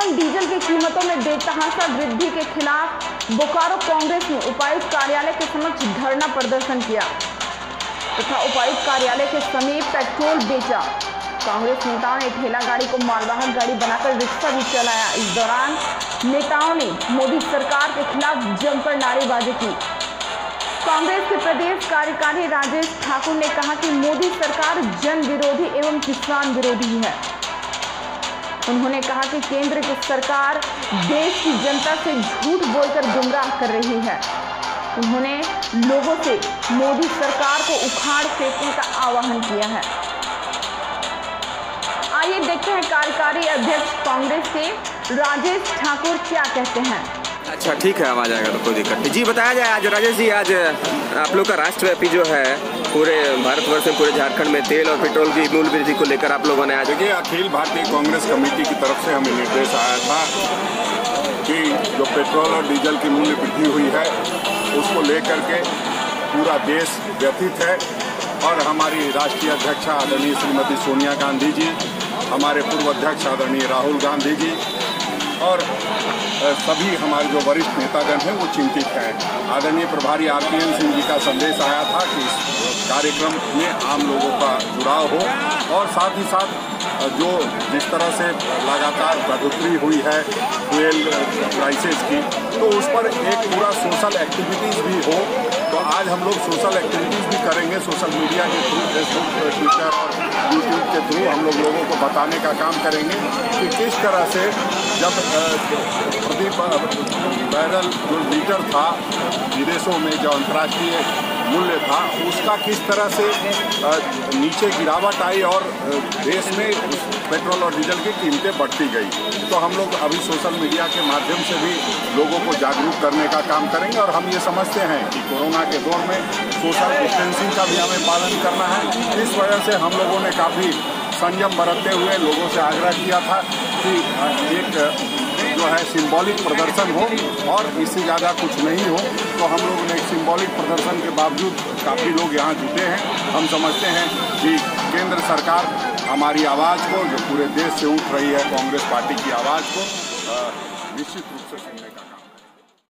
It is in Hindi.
एवं डीजल की कीमतों में बेतहाशा वृद्धि के खिलाफ बोकारो कांग्रेस ने उपायुक्त कार्यालय के समक्ष धरना प्रदर्शन किया तथा उपायुक्त कार्यालय के समीप पेट्रोल बेचा। कांग्रेस नेताओं ने ठेला गाड़ी को मालवाहक गाड़ी बनाकर रिक्शा भी चलाया। इस दौरान नेताओं ने मोदी सरकार के खिलाफ जमकर नारेबाजी की। कांग्रेस के प्रदेश कार्यकारी राजेश ठाकुर ने कहा कि मोदी सरकार जन विरोधी एवं किसान विरोधी है। उन्होंने कहा कि केंद्र की सरकार देश की जनता से झूठ बोलकर गुमराह कर रही है। उन्होंने लोगों से मोदी सरकार को उखाड़ फेंकने का आह्वान किया है। आइए देखते हैं कार्यकारी अध्यक्ष कांग्रेस के राजेश ठाकुर क्या कहते हैं। अच्छा ठीक है, आवाज आएगा तो कोई दिक्कत नहीं। जी बताया जाए, आज राजेश जी, आज आप लोग का राष्ट्रव्यापी जो है पूरे भारतवर्ष में, पूरे झारखंड में तेल और पेट्रोल की मूल्य वृद्धि को लेकर आप लोगों ने आज देखिए, अखिल भारतीय कांग्रेस कमेटी की तरफ से हमें निर्देश आया था कि जो पेट्रोल और डीजल की मूल्य वृद्धि हुई है उसको लेकर के पूरा देश व्यथित है और हमारी राष्ट्रीय अध्यक्ष आदरणीय श्रीमती सोनिया गांधी जी, हमारे पूर्व अध्यक्ष आदरणीय राहुल गांधी जी और सभी हमारे जो वरिष्ठ नेतागण हैं वो चिंतित हैं। आदरणीय प्रभारी आरपीएन सिंह जी का संदेश आया था कि इस कार्यक्रम में आम लोगों का जुड़ाव हो और साथ ही साथ जो जिस तरह से लगातार बढ़ोतरी हुई है फ्यूल प्राइसेस की, तो उस पर एक पूरा सोशल एक्टिविटीज़ भी हो। तो आज हम लोग सोशल एक्टिविटीज़ भी करेंगे, सोशल मीडिया के थ्रू, फेसबुक, ट्विटर और यूट्यूब के थ्रू हम लोग लोगों को बताने का काम करेंगे कि किस तरह से जब प्रति बैरल जो लीटर था विदेशों में, जो अंतर्राष्ट्रीय मूल्य था, उसका किस तरह से नीचे गिरावट आई और देश में पेट्रोल और डीजल की कीमतें बढ़ती गई। तो हम लोग अभी सोशल मीडिया के माध्यम से भी लोगों को जागरूक करने का काम करेंगे और हम ये समझते हैं कि कोरोना के दौर में सोशल डिस्टेंसिंग का भी हमें पालन करना है। इस वजह से हम लोगों ने काफ़ी संयम बरतते हुए लोगों से आग्रह किया था कि एक जो है सिंबॉलिक प्रदर्शन हो और इससे ज़्यादा कुछ नहीं हो। तो हम लोगों ने एक सिंबॉलिक प्रदर्शन के बावजूद काफ़ी लोग यहाँ जुटे हैं। हम समझते हैं कि केंद्र सरकार हमारी आवाज़ को, जो पूरे देश से उठ रही है कांग्रेस पार्टी की आवाज़ को, निश्चित रूप से सुनने का